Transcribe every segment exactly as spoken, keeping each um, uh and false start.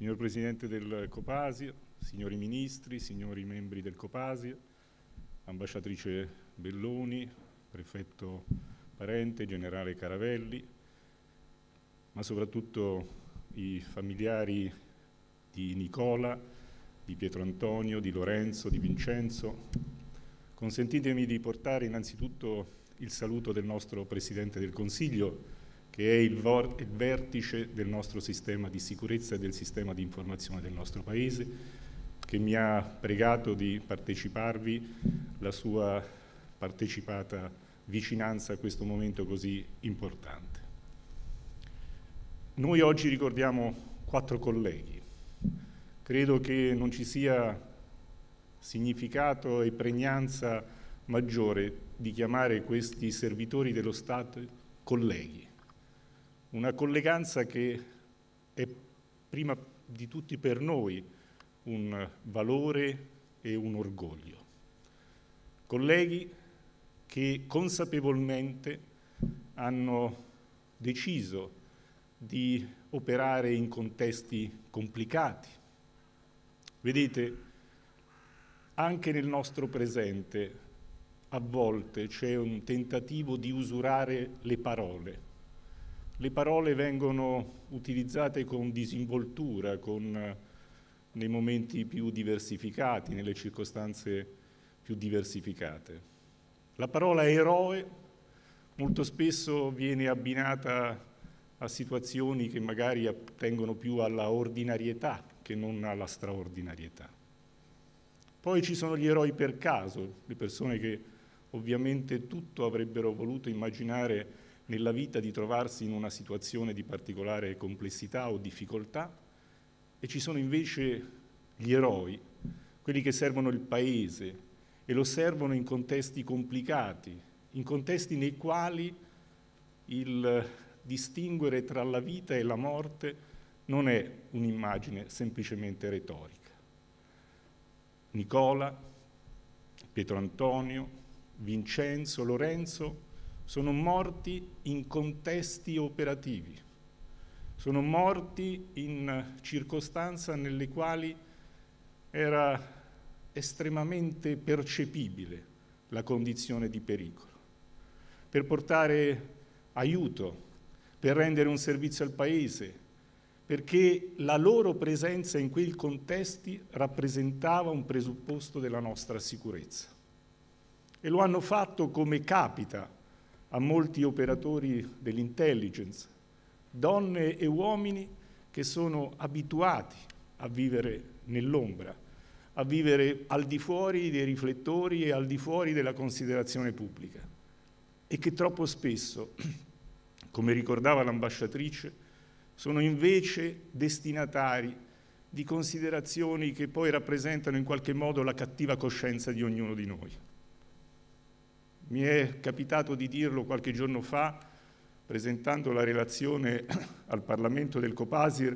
Signor Presidente del Copasir, signori Ministri, signori membri del Copasir, Ambasciatrice Belloni, Prefetto Parente, Generale Caravelli, ma soprattutto i familiari di Nicola, di Pietro Antonio, di Lorenzo, di Vincenzo. Consentitemi di portare innanzitutto il saluto del nostro Presidente del Consiglio, che è il, il vertice del nostro sistema di sicurezza e del sistema di informazione del nostro Paese, che mi ha pregato di parteciparvi la sua partecipata vicinanza a questo momento così importante. Noi oggi ricordiamo quattro colleghi. Credo che non ci sia significato e pregnanza maggiore di chiamare questi servitori dello Stato colleghi. Una colleganza che è prima di tutti per noi un valore e un orgoglio. Colleghi che consapevolmente hanno deciso di operare in contesti complicati. Vedete, anche nel nostro presente a volte c'è un tentativo di usurare le parole. Le parole vengono utilizzate con disinvoltura, con, nei momenti più diversificati, nelle circostanze più diversificate. La parola eroe molto spesso viene abbinata a situazioni che magari attengono più alla ordinarietà che non alla straordinarietà. Poi ci sono gli eroi per caso, le persone che ovviamente tutto avrebbero voluto immaginare nella vita di trovarsi in una situazione di particolare complessità o difficoltà, e ci sono invece gli eroi, quelli che servono il Paese e lo servono in contesti complicati, in contesti nei quali il distinguere tra la vita e la morte non è un'immagine semplicemente retorica. Nicola, Pietro Antonio, Vincenzo, Lorenzo sono morti in contesti operativi, sono morti in circostanze nelle quali era estremamente percepibile la condizione di pericolo. Per portare aiuto, per rendere un servizio al Paese, perché la loro presenza in quei contesti rappresentava un presupposto della nostra sicurezza. E lo hanno fatto come capita a molti operatori dell'intelligence, donne e uomini che sono abituati a vivere nell'ombra, a vivere al di fuori dei riflettori e al di fuori della considerazione pubblica, e che troppo spesso, come ricordava l'ambasciatrice, sono invece destinatari di considerazioni che poi rappresentano in qualche modo la cattiva coscienza di ognuno di noi. Mi è capitato di dirlo qualche giorno fa, presentando la relazione al Parlamento del Copasir,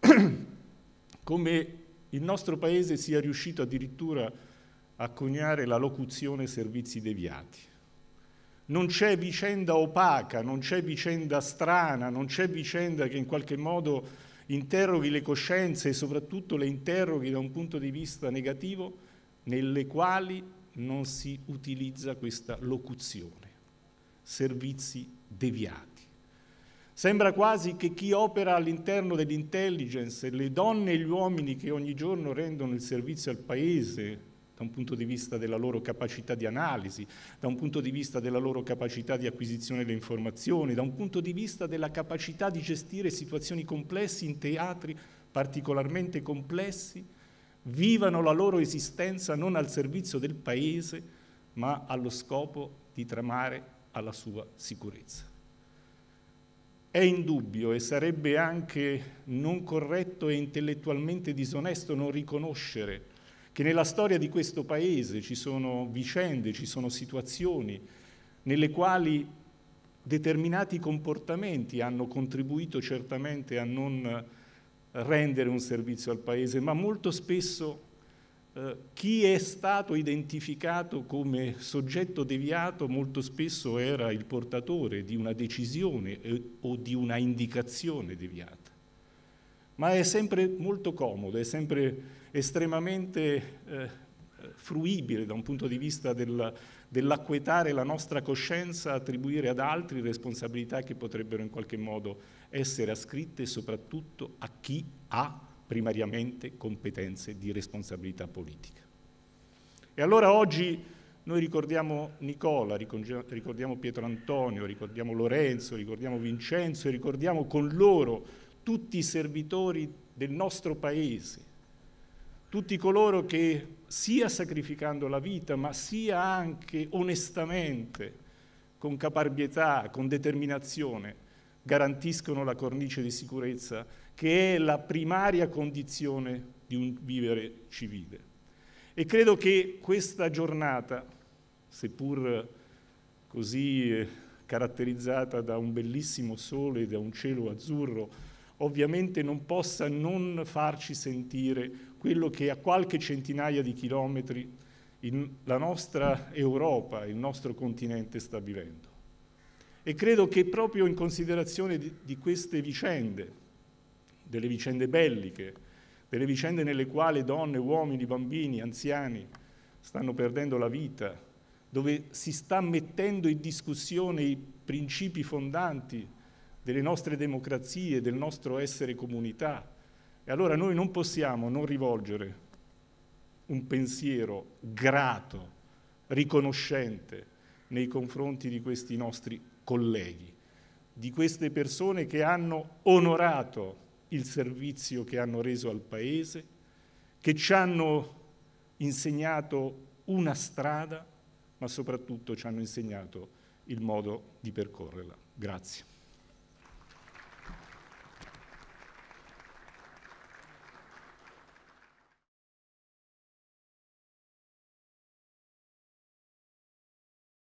come il nostro Paese sia riuscito addirittura a coniare la locuzione servizi deviati. Non c'è vicenda opaca, non c'è vicenda strana, non c'è vicenda che in qualche modo interroghi le coscienze e soprattutto le interroghi da un punto di vista negativo, nelle quali non si utilizza questa locuzione, servizi deviati. Sembra quasi che chi opera all'interno dell'intelligence, le donne e gli uomini che ogni giorno rendono il servizio al Paese, da un punto di vista della loro capacità di analisi, da un punto di vista della loro capacità di acquisizione delle informazioni, da un punto di vista della capacità di gestire situazioni complesse in teatri particolarmente complessi, vivano la loro esistenza non al servizio del Paese, ma allo scopo di tramare alla sua sicurezza. È indubbio e sarebbe anche non corretto e intellettualmente disonesto non riconoscere che nella storia di questo Paese ci sono vicende, ci sono situazioni nelle quali determinati comportamenti hanno contribuito certamente a non rendere un servizio al Paese, ma molto spesso eh, chi è stato identificato come soggetto deviato molto spesso era il portatore di una decisione eh, o di una indicazione deviata. ma è sempre molto comodo, è sempre estremamente eh, fruibile da un punto di vista del, dell'acquietare la nostra coscienza, attribuire ad altri responsabilità che potrebbero in qualche modo essere ascritte soprattutto a chi ha primariamente competenze di responsabilità politica. E allora oggi noi ricordiamo Nicola, ricordiamo Pietro Antonio, ricordiamo Lorenzo, ricordiamo Vincenzo e ricordiamo con loro tutti i servitori del nostro Paese, tutti coloro che sia sacrificando la vita, ma sia anche onestamente, con caparbietà, con determinazione, garantiscono la cornice di sicurezza che è la primaria condizione di un vivere civile. E credo che questa giornata, seppur così caratterizzata da un bellissimo sole e da un cielo azzurro, ovviamente non possa non farci sentire quello che a qualche centinaia di chilometri in, la nostra Europa, il nostro continente sta vivendo. E credo che proprio in considerazione di, di queste vicende, delle vicende belliche, delle vicende nelle quali donne, uomini, bambini, anziani stanno perdendo la vita, dove si sta mettendo in discussione i principi fondanti delle nostre democrazie, del nostro essere comunità. E allora noi non possiamo non rivolgere un pensiero grato, riconoscente nei confronti di questi nostri colleghi, di queste persone che hanno onorato il servizio che hanno reso al Paese, che ci hanno insegnato una strada, ma soprattutto ci hanno insegnato il modo di percorrerla. Grazie.